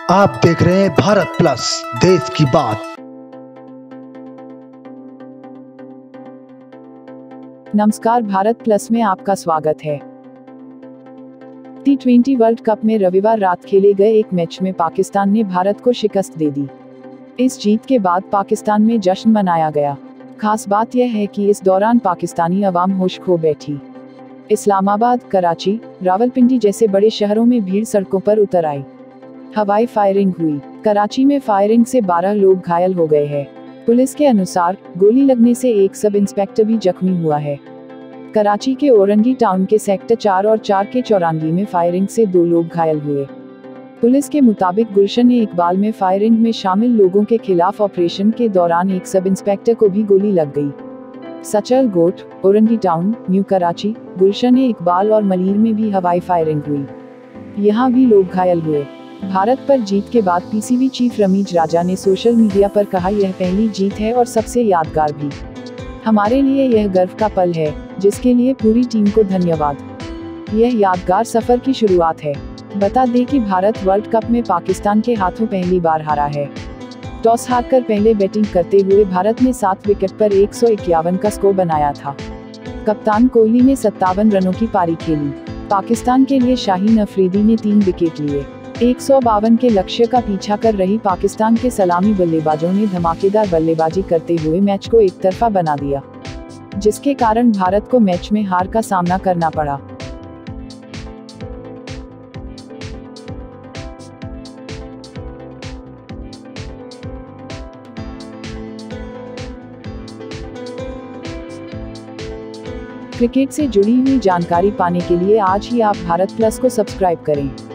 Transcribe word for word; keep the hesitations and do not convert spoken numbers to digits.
आप देख रहे हैं भारत प्लस, देश की बात। नमस्कार, भारत प्लस में आपका स्वागत है। टी ट्वेंटी वर्ल्ड कप में रविवार रात खेले गए एक मैच में पाकिस्तान ने भारत को शिकस्त दे दी। इस जीत के बाद पाकिस्तान में जश्न मनाया गया। खास बात यह है कि इस दौरान पाकिस्तानी अवाम होश खो बैठी। इस्लामाबाद, कराची, रावलपिंडी जैसे बड़े शहरों में भीड़ सड़कों पर उतर आई। हवाई फायरिंग हुई। कराची में फायरिंग से बारह लोग घायल हो गए हैं। पुलिस के अनुसार गोली लगने से एक सब इंस्पेक्टर भी जख्मी हुआ है। कराची के औरंगी टाउन के सेक्टर चार और चार के चौरानगी में फायरिंग से दो लोग घायल हुए। पुलिस के मुताबिक गुलशन ए इकबाल में फायरिंग में शामिल लोगों के खिलाफ ऑपरेशन के दौरान एक सब इंस्पेक्टर को भी गोली लग गई। सचल गोट, औरंगी टाउन, न्यू कराची, गुलशन ए इकबाल और मलीर में भी हवाई फायरिंग हुई। यहाँ भी लोग घायल हुए। भारत पर जीत के बाद पीसीबी चीफ रमीज राजा ने सोशल मीडिया पर कहा, यह पहली जीत है और सबसे यादगार भी। हमारे लिए यह गर्व का पल है, जिसके लिए पूरी टीम को धन्यवाद। यह यादगार सफर की शुरुआत है। बता दें कि भारत वर्ल्ड कप में पाकिस्तान के हाथों पहली बार हारा है। टॉस हारकर पहले बैटिंग करते हुए भारत ने सात विकेट पर एक सौ इक्यावन का स्कोर बनाया था। कप्तान कोहली ने सत्तावन रनों की पारी खेली। पाकिस्तान के लिए शाहीन अफरीदी ने तीन विकेट लिए। एक सौ बावन के लक्ष्य का पीछा कर रही पाकिस्तान के सलामी बल्लेबाजों ने धमाकेदार बल्लेबाजी करते हुए मैच को एक तरफा बना दिया, जिसके कारण भारत को मैच में हार का सामना करना पड़ा। क्रिकेट से जुड़ी हुई जानकारी पाने के लिए आज ही आप भारत प्लस को सब्सक्राइब करें।